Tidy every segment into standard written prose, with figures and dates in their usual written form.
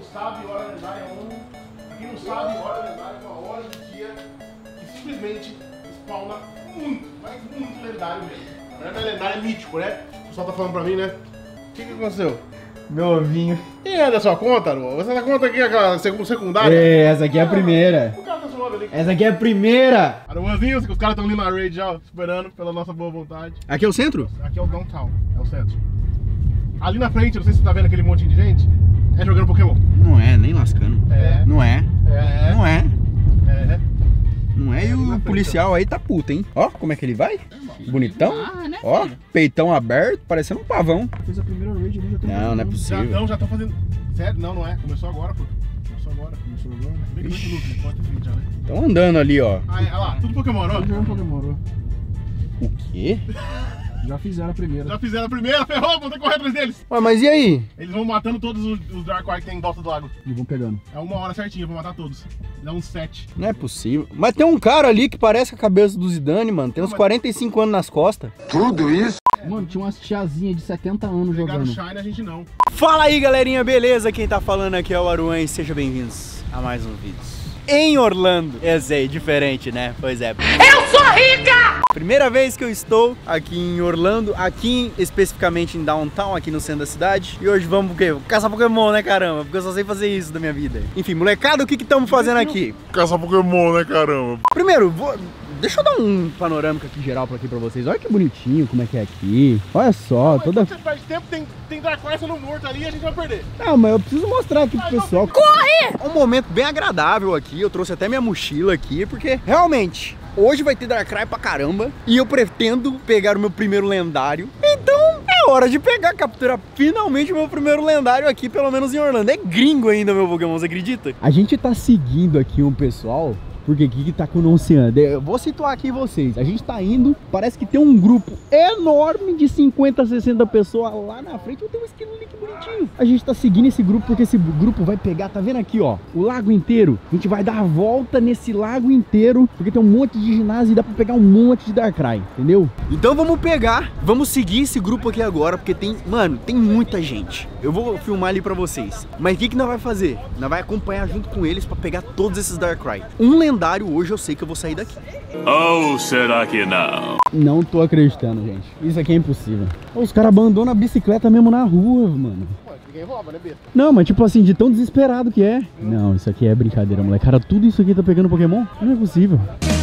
sabe, hora lendária é pra quem não sabe, hora lendária é uma hora do dia que simplesmente spawna muito, mas muito lendário mesmo. Não é lendário, é mítico, né? O pessoal tá falando pra mim, né? O que aconteceu? Meu ovinho. E é da sua conta, Aru? Você tá conta aqui aquela secundária? É, essa aqui é a primeira. O cara tá zoando ali. Essa aqui é a primeira. Aruanzinho, os caras estão ali na raid já, ó, esperando pela nossa boa vontade. Aqui é o centro? Aqui é o downtown, é o centro. Ali na frente, não sei se você tá vendo aquele monte de gente, é jogando Pokémon. Não é, nem lascando. É. Não é. É. Não é. É. Não é, e o policial aí tá puto, hein? Ó, como é que ele vai? Bonitão. Ó, peitão aberto, parecendo um pavão. Fez a primeira raid ali, já tem. Não, não é possível. Já estão fazendo. Sério? Não, não é. Começou agora, pô. Começou agora. Bem que muito lucro, pode ter feito já, né? Estão andando ali, ó. Ah, olha lá, tudo Pokémon, ó. Jogando Pokémon, O quê? já fizeram a primeira. Já fizeram a primeira, ferrou, vamos ter que correr atrás deles. Ué, mas e aí? Eles vão matando todos os Darkrai que tem em volta do lago. E vão pegando. É 1 hora certinha pra matar todos. Dá uns 7. Não é possível. Mas tem um cara ali que parece a cabeça do Zidane, mano. Tem uns 45 anos nas costas. Tudo isso? Mano, tinha umas tiazinhas de 70 anos Pegaram jogando. Shine, a gente não. Fala aí, galerinha, beleza? Quem tá falando aqui é o Aruan e sejam bem-vindos a mais um vídeo em Orlando. Eu sei, diferente, né? Pois é. Eu sou rica! Primeira vez que eu estou aqui em Orlando, aqui especificamente em Downtown, aqui no centro da cidade. E hoje vamos o quê? Caçar Pokémon, né, caramba? Porque eu só sei fazer isso da minha vida. Enfim, molecada, o que estamos fazendo aqui? Caçar Pokémon, né, caramba? Primeiro, deixa eu dar um panorâmico aqui geral pra aqui Olha que bonitinho como é que é aqui. Olha só, toda... Você perde tempo, tem Darkrai sendo morto ali e a gente vai perder. Não, mas eu preciso mostrar aqui pro pessoal. Corre! Um momento bem agradável aqui. Eu trouxe até minha mochila aqui, porque realmente hoje vai ter Darkrai pra caramba. E eu pretendo pegar o meu primeiro lendário. Então é hora de capturar finalmente o meu primeiro lendário aqui, pelo menos em Orlando. É gringo ainda, meu Pokémon, você acredita? A gente tá seguindo aqui um pessoal. Porque aqui que tá anunciando. Eu vou situar aqui vocês. A gente tá indo, parece que tem um grupo enorme de 50, 60 pessoas lá na frente. Eu tenho um esquilo ali que bonitinho. A gente tá seguindo esse grupo porque esse grupo vai pegar, tá vendo aqui, ó, o lago inteiro. A gente vai dar a volta nesse lago inteiro, porque tem um monte de ginásio e dá pra pegar um monte de Darkrai, entendeu? Então vamos seguir esse grupo aqui agora, porque tem, mano, tem muita gente. Eu vou filmar ali pra vocês. Mas o que nós vai fazer? Nós vai acompanhar junto com eles pra pegar todos esses Darkrai. Um lendário hoje eu sei que eu vou sair daqui. Ou será que não? Não tô acreditando, gente. Isso aqui é impossível. Os caras abandonam a bicicleta mesmo na rua, mano. Ninguém rouba, né, besta? Não, mas tipo assim, de tão desesperado que é. Não, isso aqui é brincadeira, moleque. Cara, tudo isso aqui tá pegando Pokémon? Não é possível.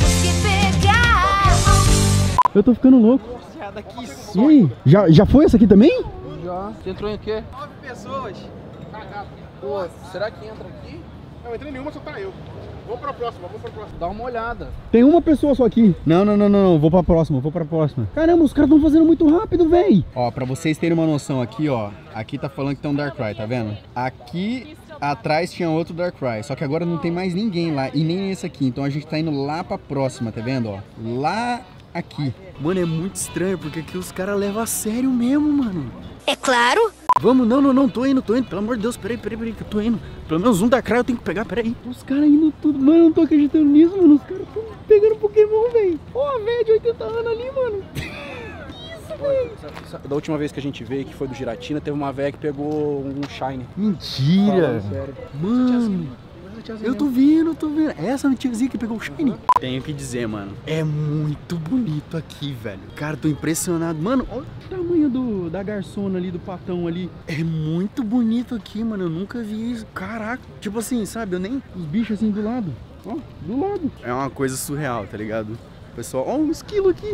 Eu tô ficando louco. E aí? Já foi essa aqui também? Já. Você entrou em quê? 9 pessoas. Pô, será que entra aqui? Não, entrei nenhuma, só tá eu. Vamos pra próxima. Dá uma olhada. Tem uma pessoa só aqui. Não. Vou pra próxima. Caramba, os caras tão fazendo muito rápido, véi. Ó, pra vocês terem uma noção aqui, ó. Aqui tá falando que tem um Darkrai, tá vendo? Aqui atrás tinha outro Darkrai. Só que agora não tem mais ninguém lá. E nem esse aqui. Então a gente tá indo lá pra próxima, tá vendo, ó? Lá aqui. Mano, é muito estranho, porque aqui os caras levam a sério mesmo, mano. É claro. Vamos, não, tô indo. Pelo amor de Deus, peraí, que eu tô indo. Pelo menos um Darkrai eu tenho que pegar, peraí. Os caras indo tudo, mano, eu não tô acreditando nisso, mano. Os caras tão pegando Pokémon, velho. Ó, a velha de 80 anos ali, mano. Isso, velho. Da última vez que a gente veio, que foi do Giratina, teve uma velha que pegou um Shine. Mentira. Falando sério. Mano, eu tô vendo. Essa tiazinha que pegou o Shine. Tenho que dizer, mano, é muito bonito aqui, velho. Cara, tô impressionado. Mano, olha o tamanho da garçona ali, do patão ali. É muito bonito aqui, mano. Eu nunca vi isso. Caraca. Tipo assim, sabe? Eu nem... Os bichos assim do lado. Ó, do lado. É uma coisa surreal, tá ligado? Pessoal, ó, um esquilo aqui.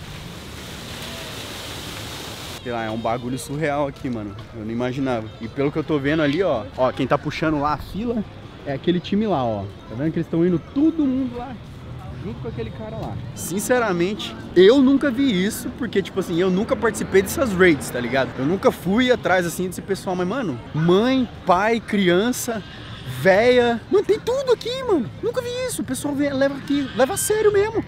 Sei lá, é um bagulho surreal aqui, mano. Eu não imaginava. E pelo que eu tô vendo ali, ó, quem tá puxando lá a fila é aquele time lá, ó. Tá vendo que eles estão indo todo mundo lá, junto com aquele cara lá. Sinceramente, eu nunca vi isso, porque, tipo assim, eu nunca participei dessas raids, tá ligado? Eu nunca fui atrás, assim, desse pessoal. Mas, mano, mãe, pai, criança, véia... Mano, tem tudo aqui, mano. Nunca vi isso. O pessoal leva aqui, leva a sério mesmo.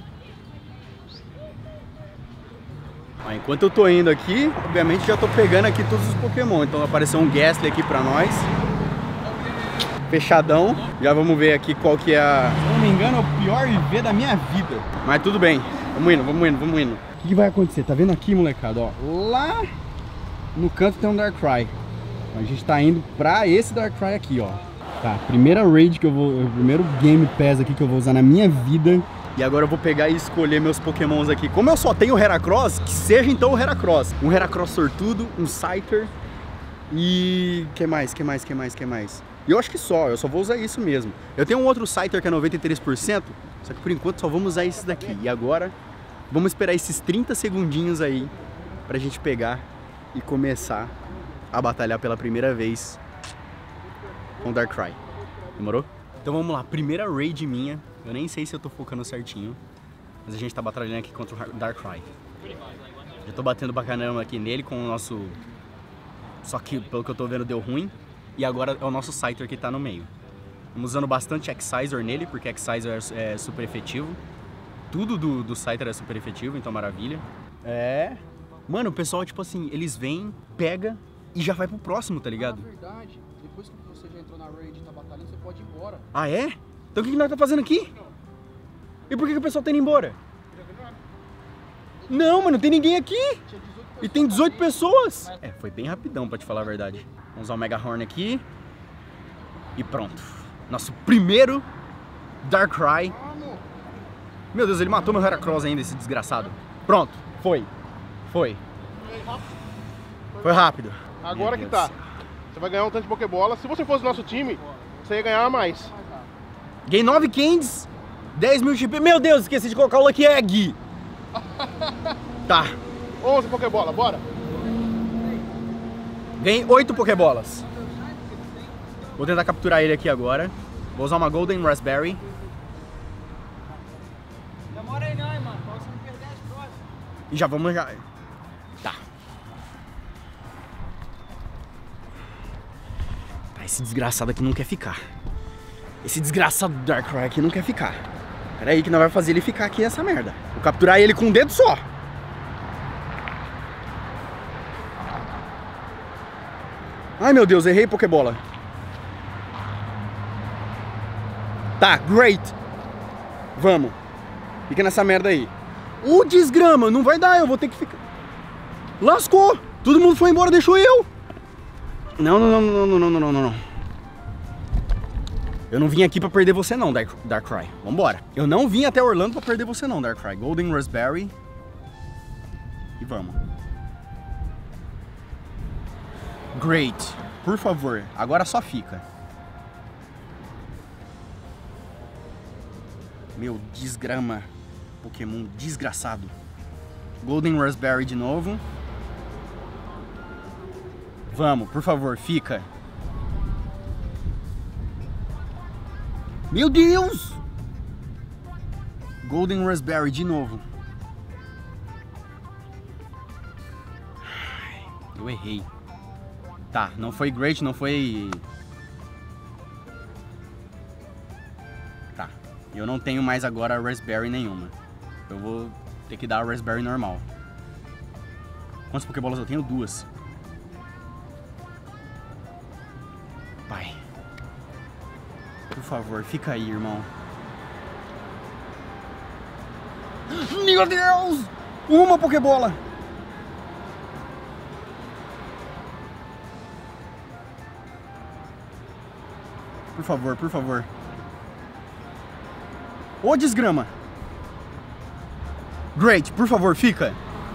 Enquanto eu tô indo aqui, obviamente já tô pegando aqui todos os Pokémon. Então apareceu um Gastly aqui pra nós. Fechadão. Já vamos ver aqui qual que é a... Se eu não me engano, é o pior IV da minha vida. Mas tudo bem. Vamos indo. O que vai acontecer? Tá vendo aqui, molecada? Ó, lá no canto tem um Darkrai. A gente tá indo pra esse Darkrai aqui, ó. Tá, primeira raid que eu vou... Primeiro Game Pass aqui que eu vou usar na minha vida. E agora eu vou pegar e escolher meus pokémons aqui. Como eu só tenho o Heracross, que seja então o Heracross. Um Heracross sortudo, um Scyther e... Que mais? E eu acho que eu só vou usar isso mesmo. Eu tenho um outro Scyther que é 93%, só que por enquanto só vamos usar esses daqui. E agora vamos esperar esses 30 segundinhos aí pra gente pegar e começar a batalhar pela primeira vez com Darkrai. Demorou? Então vamos lá, primeira raid minha. Eu nem sei se eu tô focando certinho, mas a gente tá batalhando aqui contra o Darkrai. Já tô batendo pra caramba aqui nele com o nosso... Só que pelo que eu tô vendo deu ruim. E agora é o nosso Scyther que tá no meio. Estamos usando bastante Excisor nele, porque Excisor é super efetivo. Tudo do Scyther é super efetivo, então maravilha. Mano, o pessoal, tipo assim, eles vêm, pega e já vai pro próximo, tá ligado? Na verdade, depois que você já entrou na raid e tá batalhando, você pode ir embora. Ah, é? Então o que nós tá fazendo aqui? E por que o pessoal tá indo embora? Não, mano, não tem ninguém aqui. E tem 18 pessoas. Foi bem rapidão, pra te falar a verdade. Vamos usar o Mega Horn aqui. E pronto. Nosso primeiro Darkrai. Meu Deus, ele matou meu Heracross ainda, esse desgraçado. Pronto, foi. Foi rápido. Agora que tá. Você vai ganhar um tanto de Pokébola. Se você fosse do nosso time, você ia ganhar mais. Ganhei 9 Candies, 10 mil XP. Meu Deus, esqueci de colocar o Lucky Egg. Tá. 11 Pokébola, bora. Ganhei 8 Pokébolas. Vou tentar capturar ele aqui agora. Vou usar uma Golden Raspberry. Demora aí não, mano, pra você não perder as próximas. E já vamos já... Tá. Esse desgraçado aqui não quer ficar. Esse desgraçado do Darkrai aqui não quer ficar. Pera aí que nós vamos fazer ele ficar aqui nessa merda. Vou capturar ele com um dedo só. Ai meu Deus, errei Pokébola. Tá, great. Vamos. Fica nessa merda aí. Ô desgrama, não vai dar, eu vou ter que ficar... Lascou. Todo mundo foi embora, deixou eu. Não. Eu não vim aqui pra perder você não, Darkrai. Vambora. Eu não vim até Orlando pra perder você não, Darkrai. Golden Raspberry. E vamos. Great. Por favor, agora só fica. Meu desgrama. Pokémon desgraçado. Golden Raspberry de novo. Vamos, por favor, fica. Meu Deus! Golden Raspberry de novo. Eu errei. Tá, não foi great, não foi... Tá, eu não tenho mais agora Raspberry nenhuma. Eu vou ter que dar a Raspberry normal. Quantas Pokébolas eu tenho? 2. Pai. Por favor, fica aí, irmão. Meu Deus! Uma Pokébola! Por favor, por favor. Ô desgrama! Great, por favor, fica!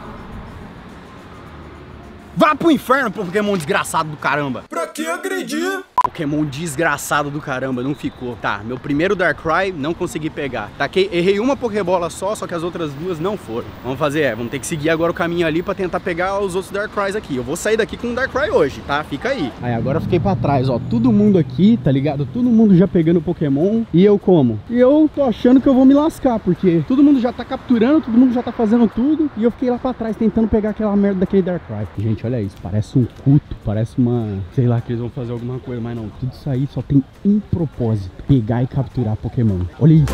Vá pro inferno, Pokémon desgraçado do caramba! Pra que agredir? Pokémon desgraçado do caramba, não ficou. Tá, meu primeiro Darkrai, não consegui pegar. Taquei, errei uma Pokébola só que as outras duas não foram. Vamos fazer, vamos ter que seguir agora o caminho ali pra tentar pegar os outros Darkrais aqui. Eu vou sair daqui com um Darkrai hoje, tá? Fica aí. Aí, agora eu fiquei pra trás, ó. Todo mundo aqui, tá ligado? Todo mundo já pegando Pokémon. E eu como? E eu tô achando que eu vou me lascar, porque todo mundo já tá capturando, todo mundo já tá fazendo tudo. E eu fiquei lá pra trás tentando pegar aquela merda daquele Darkrai. Gente, olha isso. Parece um culto, parece uma... Sei lá, que eles vão fazer alguma coisa, mas não. Tudo isso aí só tem um propósito: pegar e capturar Pokémon. Olha isso.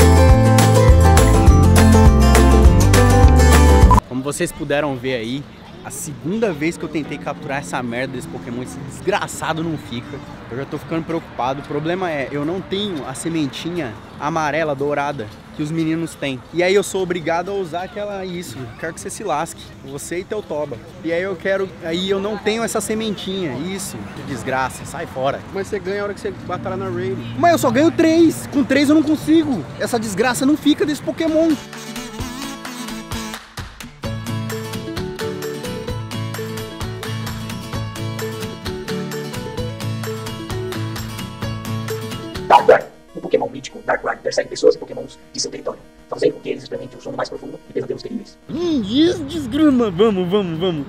Como vocês puderam ver aí, A segunda vez que eu tentei capturar essa merda desse Pokémon, esse desgraçado não fica. Eu já tô ficando preocupado. O problema é, eu não tenho a sementinha amarela, dourada, que os meninos têm. E aí eu sou obrigado a usar aquela isso. Quero que você se lasque. Você e teu toba. E aí eu não tenho essa sementinha. Isso, que desgraça. Sai fora. Mas você ganha a hora que você batalha na raid. Mas eu só ganho 3. Com 3 eu não consigo. Essa desgraça não fica desse Pokémon. O Pokémon mítico Darkrai persegue pessoas e Pokémons de seu território, fazendo com que eles experimentem o sono mais profundo e pesadelos terríveis. Desgrama. Vamos.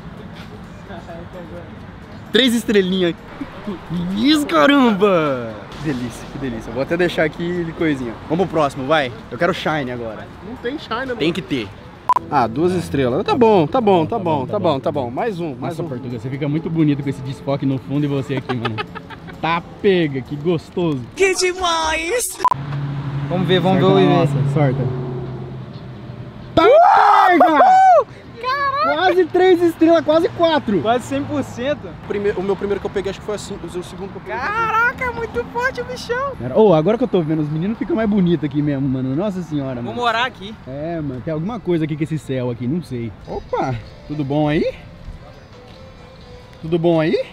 3 estrelinhas. Isso, caramba! Que delícia. Vou até deixar aqui de coisinha. Vamos pro próximo, vai. Eu quero Shine agora. Não tem Shine, mano. Tem que ter. Ah, 2 estrelas. Tá bom. Mais um. Nossa, Portuga, você fica muito bonito com esse desfoque no fundo e você aqui, mano. Tá pega, que gostoso. Que demais! Vamos ver o Nossa, sorta. Tá pega! Quase 3 estrelas, quase 4. Quase 100%. O meu primeiro que eu peguei, acho que foi assim. O segundo que eu peguei. Caraca, muito forte o bichão. Ô, agora que eu tô vendo, os meninos ficam mais bonitos aqui mesmo, mano. Nossa senhora, Vou mano. morar aqui. É, mano, tem alguma coisa aqui com esse céu aqui, não sei. Opa, tudo bom aí? Tudo bom aí?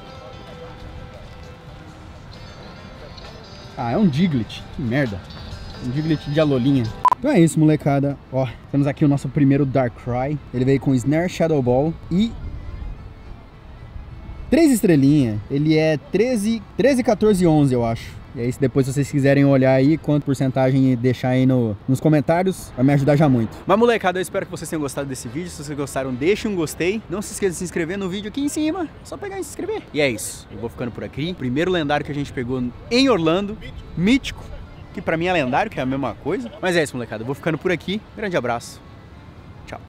Ah, é um Diglett, que merda. Um Diglett de alolinha. Então é isso, molecada. Ó, temos aqui o nosso primeiro Darkrai. Ele veio com Snare, Shadow Ball e 3 estrelinhas. Ele é 13, 14 e 11, eu acho. E aí, depois, se vocês quiserem olhar aí quanto porcentagem e deixar aí nos comentários, vai me ajudar já muito. Mas, molecada, eu espero que vocês tenham gostado desse vídeo. Se vocês gostaram, deixem um gostei. Não se esqueça de se inscrever no vídeo aqui em cima. Só pegar e se inscrever. E é isso. Eu vou ficando por aqui. Primeiro lendário que a gente pegou em Orlando. Mítico. Que pra mim é lendário, que é a mesma coisa. Mas é isso, molecada. Eu vou ficando por aqui. Grande abraço.